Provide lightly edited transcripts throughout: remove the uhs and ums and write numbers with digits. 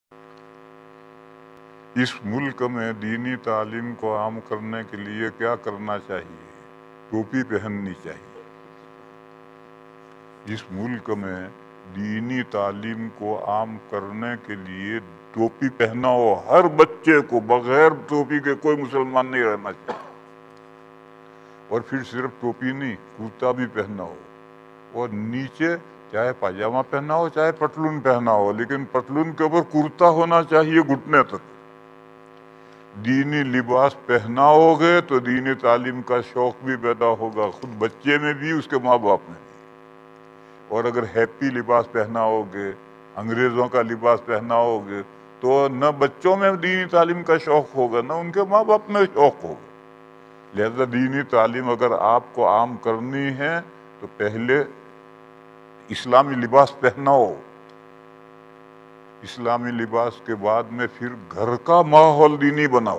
اس ملک میں دینی تعلیم کو عام کرنے کے لیے کیا کرنا چاہیے؟ ٹوپی پہننی چاہیے۔ اس ملک میں دینی تعلیم کو عام کرنے کے لیے ٹوپی پہنا ہو ہر بچے کو، بغیر ٹوپی کے کوئی مسلمان نہیں رہنا چاہیے۔ اور پھر صرف ٹوپی نہیں، کرتا بھی پہنا ہو، اور نیچے چاہے پاجامہ پہنا ہو چاہے پتلون پہنا ہو، لیکن پتلون کے اوپر کرتا ہونا چاہیے گھٹنے تک۔ دینی لباس پہناؤ گے تو دینی تعلیم کا شوق بھی پیدا ہوگا، خود بچے میں بھی، اس کے ماں باپ میں بھی۔ اور اگر ہیپی لباس پہناؤ گے، انگریزوں کا لباس پہناؤ گے، تو نہ بچوں میں دینی تعلیم کا شوق ہوگا نہ ان کے ماں باپ میں شوق ہوگا۔ لہذا دینی تعلیم اگر آپ کو عام کرنی ہے تو پہلے اسلامی لباس پہناؤ، اسلامی لباس کے بعد میں پھر گھر کا ماحول دینی بناؤ۔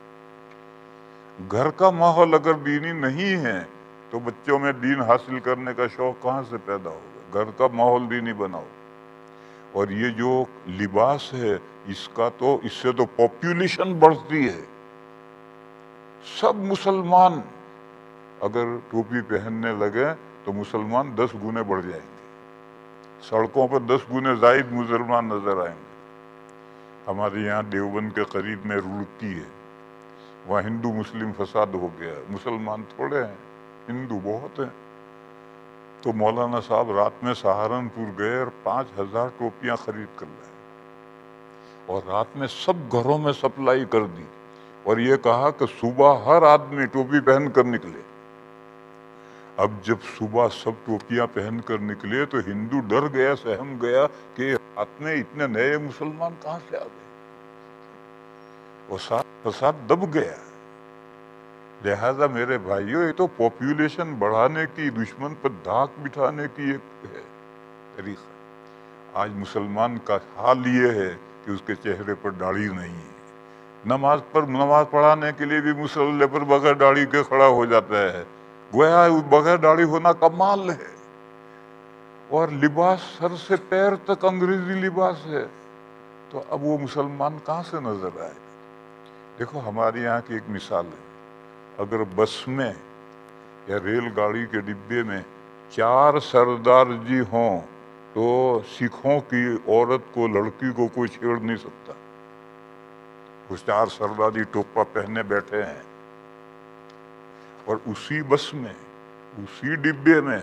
گھر کا ماحول اگر دینی نہیں ہے تو بچوں میں دین حاصل کرنے کا شوق کہاں سے پیدا ہوگا؟ گھر کا ماحول دینی بناؤ۔ اور یہ جو لباس ہے اس سے تو پاپولیشن بڑھتی ہے۔ سب مسلمان اگر ٹوپی پہننے لگے تو مسلمان 10 گنے بڑھ جائیں گے، سڑکوں پر 10 گنے زائد مسلمان نظر آئیں گے۔ ہمارے یہاں دیوبند کے قریب میں رڑکی ہے، وہاں ہندو مسلم فساد ہو گیا، مسلمان تھوڑے ہیں، ہندو بہت ہیں۔ تو مولانا صاحب رات میں سہارنپور گئے اور 5000 ٹوپیاں خرید کر لائے، اور رات میں سب گھروں میں سپلائی کر دی، اور یہ کہا کہ صبح ہر آدمی ٹوپی پہن کر نکلے۔ اب جب صبح سب ٹوپیاں پہن کر نکلے تو ہندو ڈر گیا، سہم گیا کہ رات میں اتنے نئے مسلمان کہاں سے آ گئے، اور فساد دب گیا۔ لہذا میرے بھائیوں، یہ تو پاپولیشن بڑھانے کی، دشمن پر دھاک بٹھانے کی ایک ہے طریقہ۔ آج مسلمان کا حال یہ ہے کہ اس کے چہرے پر داڑھی نہیں ہے، نماز پڑھانے کے لیے بھی مصلی پر بغیر داڑھی کے کھڑا ہو جاتا ہے، گویا بغیر داڑھی ہونا کمال ہے۔ اور لباس سر سے پیر تک انگریزی لباس ہے، تو اب وہ مسلمان کہاں سے نظر آئے؟ دیکھو ہمارے یہاں کی ایک مثال ہے، اگر بس میں یا ریل گاڑی کے ڈبے میں 4 سردار جی ہوں تو سکھوں کی عورت کو، لڑکی کو کوئی چھیڑ نہیں سکتا۔ وہ 4 سردار جی ٹوپا پہنے بیٹھے ہیں، اور اسی بس میں، اسی ڈبے میں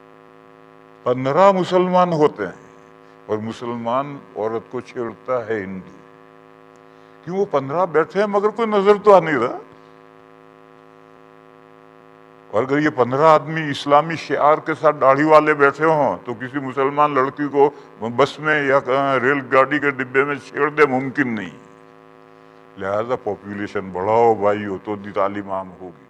15 مسلمان ہوتے ہیں، اور مسلمان عورت کو چھیڑتا ہے ہندو۔ کیوں؟ وہ 15 بیٹھے ہیں مگر کوئی نظر تو آ نہیں رہا۔ اور اگر یہ 15 آدمی اسلامی شعار کے ساتھ داڑھی والے بیٹھے ہوں تو کسی مسلمان لڑکی کو بس میں یا ریل گاڑی کے ڈبے میں چھیڑ دے ممکن نہیں۔ لہذا پاپولیشن بڑھاؤ بھائیو، تو تعلیم عام ہوگی۔